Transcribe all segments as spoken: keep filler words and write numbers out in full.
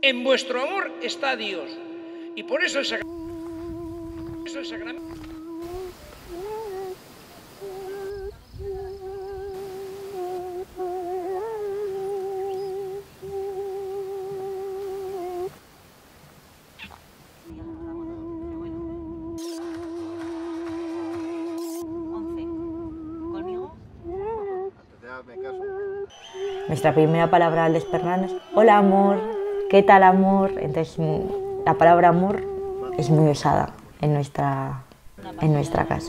En vuestro amor está Dios. Y por eso el sacramento. Eso el sacramento. Nuestra primera palabra al despertarnos, hola amor, ¿qué tal amor? Entonces la palabra amor es muy usada en nuestra, en nuestra casa.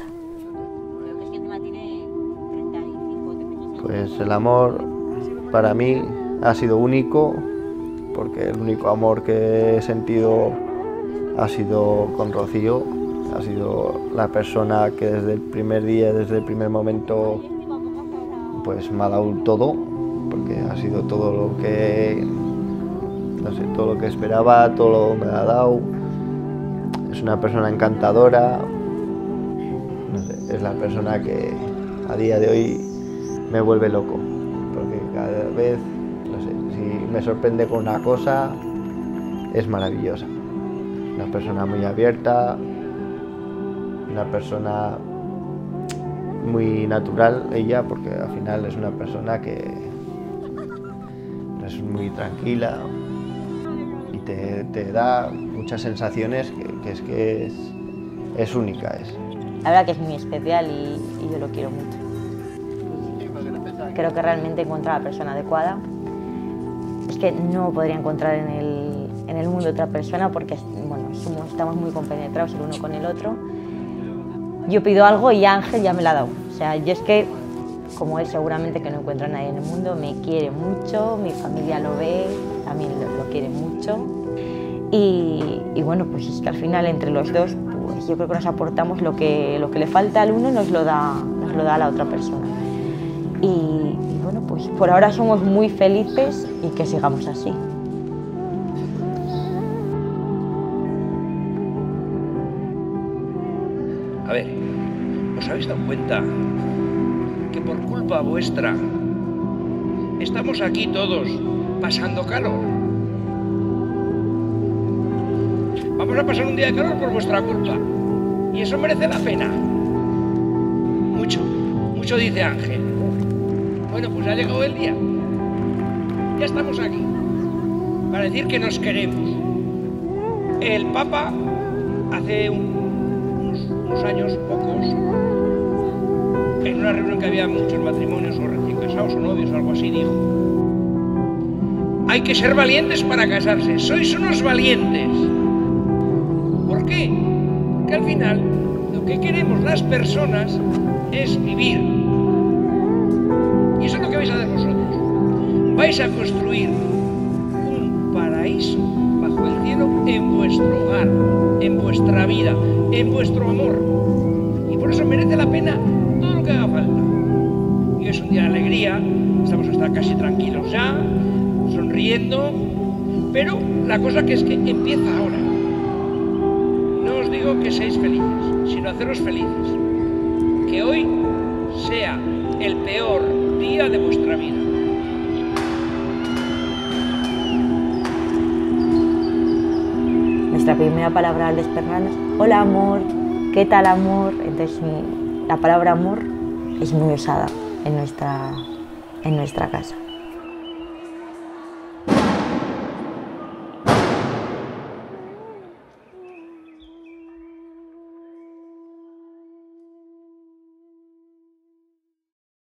Pues el amor para mí ha sido único, porque el único amor que he sentido ha sido con Rocío, ha sido la persona que desde el primer día, desde el primer momento, pues me ha dado todo, porque ha sido todo lo que, no sé, todo lo que esperaba, todo lo que me ha dado. Es una persona encantadora, no sé, es la persona que a día de hoy me vuelve loco, porque cada vez, no sé, si me sorprende con una cosa, es maravillosa. Una persona muy abierta, una persona muy natural ella, porque al final es una persona que es muy tranquila y te, te da muchas sensaciones que, que es que es, es única. Es. La verdad que es muy especial y, y yo lo quiero mucho. Creo que realmente he encontrado a la persona adecuada. Es que no podría encontrar en el, en el mundo otra persona porque bueno, somos, estamos muy compenetrados el uno con el otro. Yo pido algo y Ángel ya me lo ha dado. O sea, yo es que, como él seguramente que no encuentra a nadie en el mundo, me quiere mucho, mi familia lo ve, también lo, lo quiere mucho. Y, y bueno, pues es que al final entre los dos, pues yo creo que nos aportamos lo que, lo que le falta al uno, nos lo da, nos lo da a la otra persona. Y, y bueno, pues por ahora somos muy felices y que sigamos así. A ver, ¿os habéis dado cuenta que por culpa vuestra estamos aquí todos pasando calor? Vamos a pasar un día de calor por vuestra culpa. Y eso merece la pena. Mucho, mucho dice Ángel. Bueno, pues ha llegado el día. Ya estamos aquí para decir que nos queremos. El Papa hace un, unos, unos años, pocos, en una reunión que había muchos matrimonios o recién casados o novios o algo así, dijo: hay que ser valientes para casarse. Sois unos valientes. ¿Por qué? Porque al final lo que queremos las personas es vivir. Y eso es lo que vais a hacer vosotros. Vais a construir un paraíso bajo el cielo en vuestro hogar, en vuestra vida, en vuestro amor. Y por eso merece la pena todo lo que haga falta. Y es un día de alegría, estamos hasta casi tranquilos ya, sonriendo, pero la cosa que es que empieza ahora. No os digo que seáis felices, sino haceros felices. Que hoy sea el peor día de vuestra vida. Nuestra primera palabra al despertarnos, hola amor, ¿qué tal amor? Entonces la palabra amor es muy usada en nuestra, en nuestra casa.